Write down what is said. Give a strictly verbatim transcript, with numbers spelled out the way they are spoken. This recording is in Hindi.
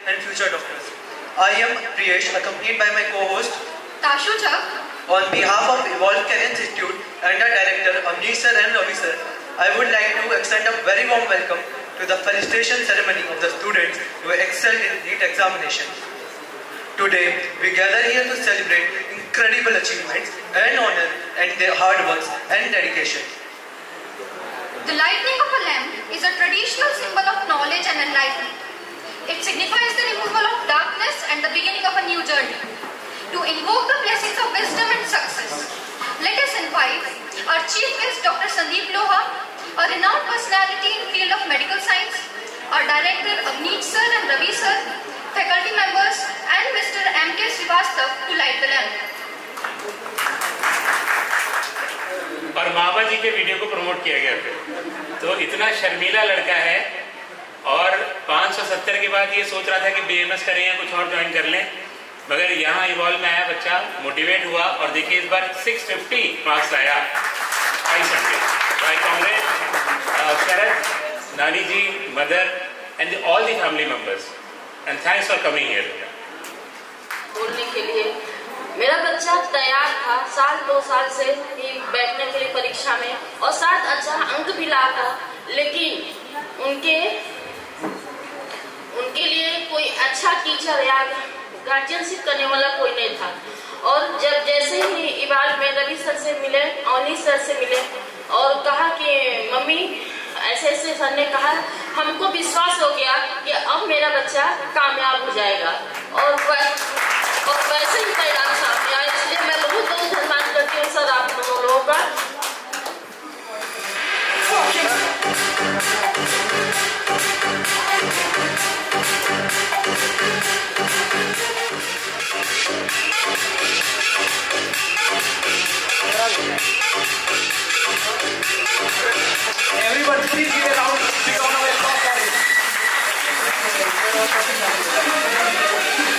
and future doctors. I am Priyesh, accompanied by my co-host Tashu Chak. On behalf of Evolve Career Institute and our director Amnish sir and Ravi sir, I would like to extend a very warm welcome to the felicitation ceremony of the students who excelled in NEET examination. Today, we gather here to celebrate incredible achievements and honor and their hard work and dedication. The lighting of a lamp is a traditional symbol of knowledge and enlightenment. It signifies the removal of darkness and the beginning of a new journey. To invoke the blessings of wisdom and success, let us invite our chief guest Doctor Sandeep Loha, a renowned personality in the field of medical science, our director Amnish sir and Ravi sir, faculty members and Mister M K Srivastava to light the lamp. और मामा जी के वीडियो को प्रमोट किया गया फिर तो इतना शर्मीला लड़का है और पाँच सौ सत्तर के बाद ये सोच रहा था कि बीएमएस करें या कुछ और ज्वाइन कर लें, मगर यहाँ इवॉल्व में आया बच्चा, मोटिवेट हुआ और देखिए इस बार छह सौ पचास मार्क्स लाया five hundred. I congrats Sharad, Nani ji, mother and all the family members and thanks for coming here. बोलने के लिए मेरा बच्चा तैयार था साल दो साल से ही बैठने के लिए परीक्षा में और साथ अच्छा अंक भी लाता, लेकिन उनके उनके लिए कोई अच्छा टीचर या गार्जियनशिप करने वाला कोई नहीं था. और जब जैसे ही इवाल में रवि सर से मिले, अवनीश सर से मिले और कहा कि मम्मी ऐसे ऐसे सर ने कहा, हमको विश्वास हो गया कि अब मेरा बच्चा कामयाब हो जाएगा. और और वैसे ही परिणाम सामने आया. इसलिए मैं बहुत बहुत धन्यवाद करती हूँ सर आप लोगों का. Everyone, please give a round of applause for him.